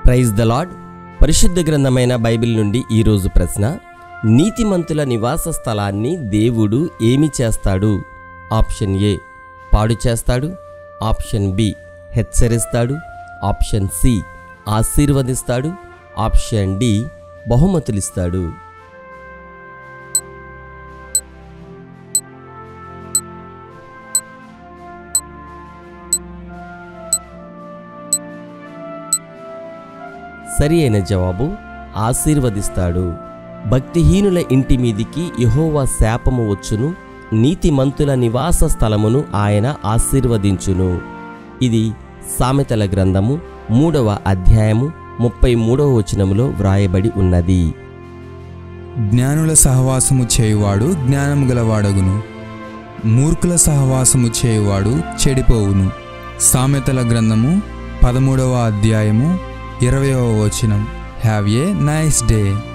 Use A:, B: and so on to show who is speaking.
A: Praise the lord. పరిశుద్ధ గ్రంథమైన Bible నుండి ఈరోజు ప్రశ్న: నీతిమంతుల నివాస స్థలాన్ని దేవుడు ఏమి చేస్తాడు? ఆప్షన్ ఏ పాడు చేస్తాడు, ఆప్షన్ బి హెచ్చరిస్తాడు, ఆప్షన్ సి ఆశీర్వదిస్తాడు, ఆప్షన్ డి బహుమతులిస్తాడు. సరి అయిన జవాబు ఆశీర్వదిస్తాడు. భక్తిహీనుల ఇంటి మీదికి యెహోవా శాపము వచ్చును, నీతిమంతుల నివాస స్థలమును ఆయన ఆశీర్వదించును. ఇది సామెతల గ్రంథము 3వ అధ్యాయము 33వ వచనములో వ్రాయబడి ఉన్నది.
B: జ్ఞానుల సహవాసము చేయువాడు జ్ఞానము గలవాడగును, మూర్ఖుల సహవాసము చేయువాడు చెడిపోవును. సామెతల గ్రంథము 13వ అధ్యాయము 20వ వచనం. Have a nice day.